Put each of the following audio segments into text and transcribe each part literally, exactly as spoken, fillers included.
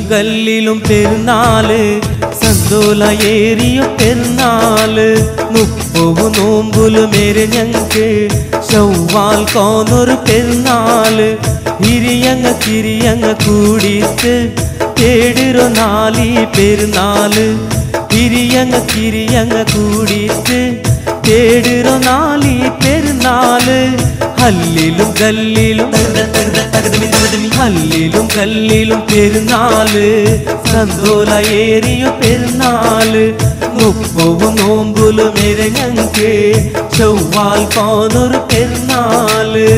കല്ലിലും പെരുന്നാള് സന്തോല ഏറിയ പെരുന്നാള് മുപ്പത് നോമ്പുലും എരിഞ്ഞങ്ങ് ശവ്വാൽ കോന്നൊരു പെരുന്നാള് ഹിരിയങ്ങ കിരിയങ്ങ കൂടിയിട്ട് തേടിറോ നാലി പെരുന്നാള് ഹിരിയങ്ങ കിരിയങ്ങ കൂടിയിട്ട് തേടിറോ നാലി പെരുന്നാള് ഹല്ലിലും കല്ലിലും ഹല്ലിലും കല്ലിലും പെരുന്നാള് സന്തോല ഏറിയ പെരുന്നാള് മുപ്പത് നോമ്പുലും എരിഞ്ഞങ്ങ് ശവ്വാൽ കോന്നൊരു പെരുന്നാള്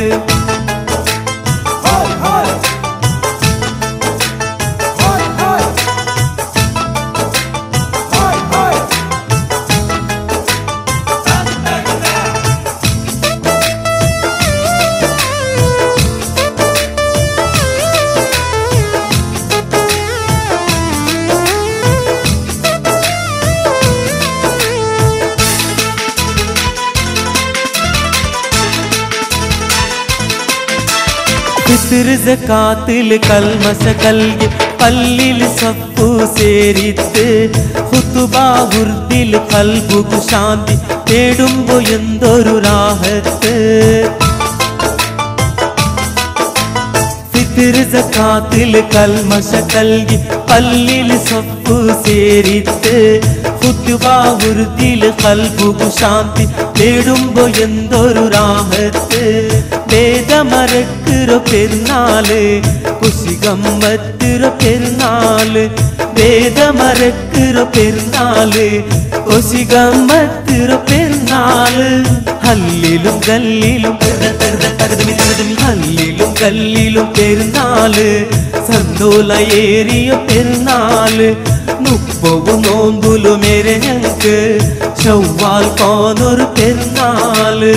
ഫിത്ർ സകാത്തിൽ കൽമശ കൽകി പല്ലിൽ സഫു സേരിത്ത് ഖുതുബ ഹുർദിൽ ഖൽബുകു ശാന്തി തേടുമ്പോ എന്തൊരു റാഹത്ത് ഫിത്ർ സകാത്തിൽ കൽമശ കൽകി പല്ലിൽ സഫു സേരിത്ത് ഖുതുബ ഹുർദിൽ ഖൽബുകു ശാന്തി തേടുമ്പോ എന്തൊരു റാഹത്ത് വേദമറക്കുറോ പെരുന്നാള് ഖുശി ഗമ്മത്തുറോ പെരുന്നാള് വേദമറക്കുറോ പെരുന്നാള് ഖുശി ഗമ്മത്തുറോ പെരുന്നാള് ഹല്ലിലും കല്ലിലും ഹല്ലിലും കല്ലിലും പെരുന്നാള് സന്തോല ഏറിയ പെരുന്നാള് മുപ്പത് നോമ്പുലും എരിഞ്ഞങ്ങ് ശവ്വാൽ കോന്നൊരു പെരുന്നാള്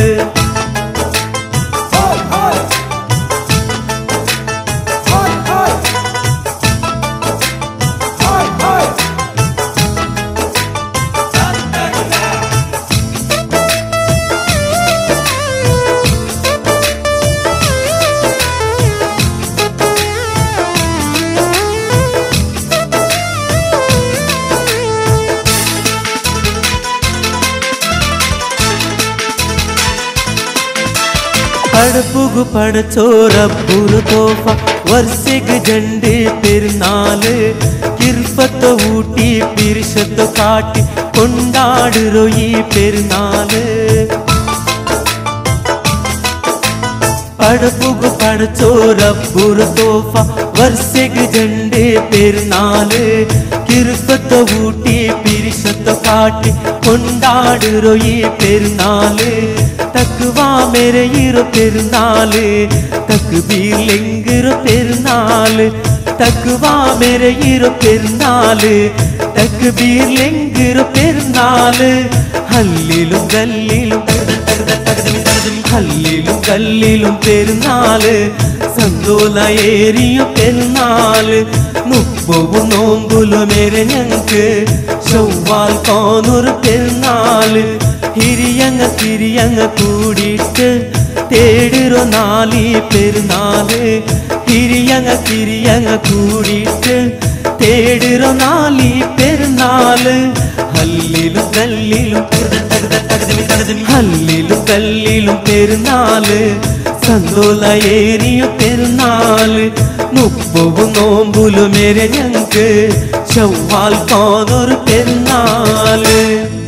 പടപ്പുകു പടച്ചോറപ്പുറു തോഫ വർഷക്ക് ജണ്ട് പെരുന്നാള് കിർഫത്ത് ഊട്ടി പിരിശത്ത് കാട്ടി കൊണ്ടാടുറോ ഈ പെരുന്നാള് പടപ്പുകു പടച്ചോറപ്പുറു തോഫ വർഷക്ക് ജണ്ട് പെരുന്നാള് കിർഫത്ത് ഊട്ടി പിരിശത്ത് കാട്ടി കൊണ്ടാടുറോ ഈ പെരുന്നാള് തക്വാ മേരെ ഈറോ പെരുന്നാള് തക്ബീർ ലെങ്കിറോ പെരുന്നാള് തക്വാ മേരെ ഈറോ പെരുന്നാള് തക്ബീർ ലെങ്കിറോ പെരുന്നാള് ഹല്ലിലും കല്ലിലും ഹല്ലിലും കല്ലിലും പെരുന്നാള് സന്തോല ഏറിയ പെരുന്നാള് മുപ്പത് നോമ്പുലും എരിഞ്ഞങ്ങ് ശവ്വാൽ കോന്നൊരു പെരുന്നാള് ഹിരിയങ്ങ കിരിയങ്ങ കൂടിയിട്ട് തേടിറോ നാലി പെരുന്നാള് ഹിരിയങ്ങ കിരിയങ്ങ കൂടിയിട്ട് തേടിറോ നാലി പെരുന്നാള് ഹല്ലിലും കല്ലിലും ഹല്ലിലും കല്ലിലും പെരുന്നാള് സന്തോല ഏറിയ പെരുന്നാള് മുപ്പത് നോമ്പുലും എരിഞ്ഞങ്ങ് ശവ്വാൽ കോന്നൊരു പെരുന്നാള്